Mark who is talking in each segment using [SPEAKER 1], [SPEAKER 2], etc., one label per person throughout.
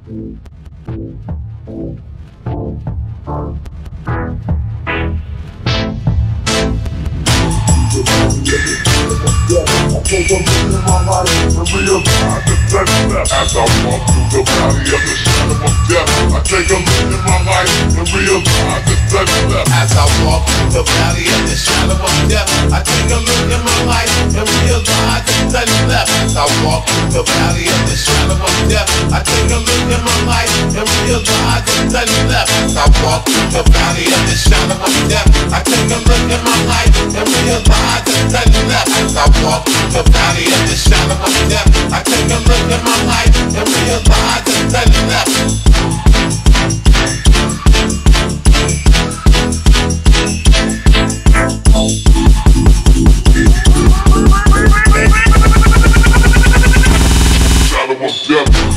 [SPEAKER 1] take a look in my life and realize that that's left. As I walk through the valley of the shadow of death, I take a look in my life and realize that that's left.
[SPEAKER 2] As I walk through the valley of the shadow of death, I take a look in my life and realize that that's left. As I walk through the valley of the shadow of death, I take a look in my life and realize that that's left. As I walk through the valley of the shadow of death, I take a look in my life and realize that that's left. As I walk through the valley of the shadow of death, I take a look at my life and realize that that's left.
[SPEAKER 1] Shadow of death.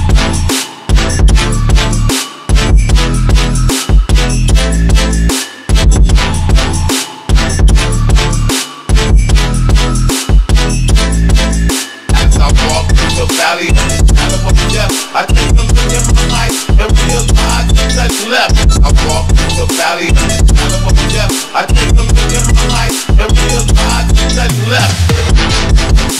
[SPEAKER 2] I take a look at my life and realize that's left. I walk through the valley of the shadow of death. I take a look at my life and realize that's left.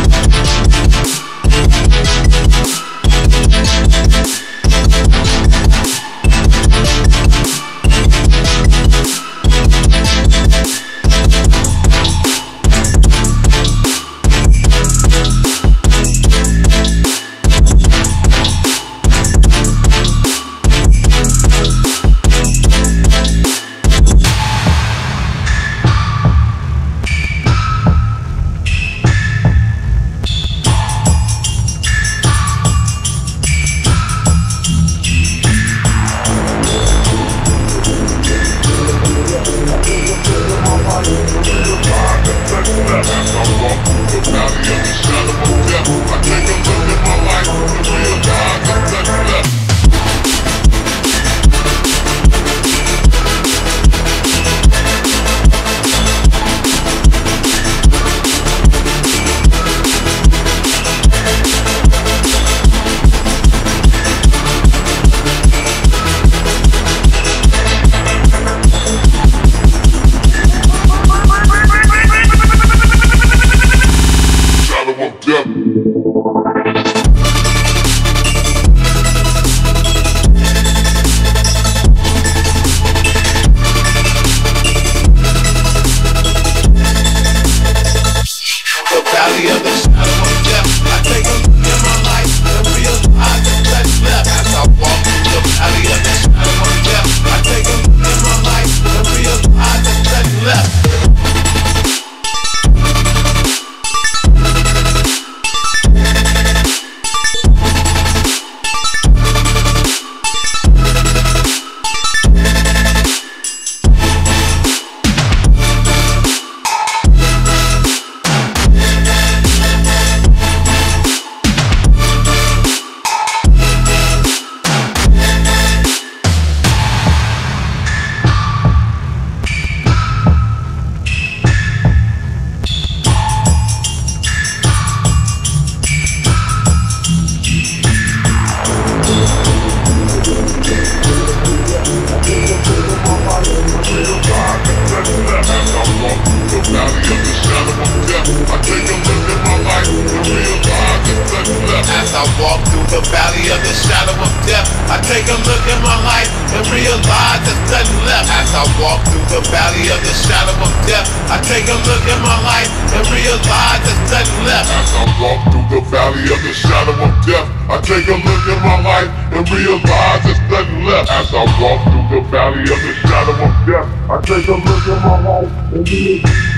[SPEAKER 2] I walk through the valley of the shadow of death, I take a look at my life and realize there's nothing left. As I walk through the valley of the shadow of death, I take a look at my life and realize there's nothing left.
[SPEAKER 1] As I walk through the valley of the shadow of death, I take a look at my life and realize there's nothing left. As I walk through the valley of the shadow of death, I take a look at my life and realize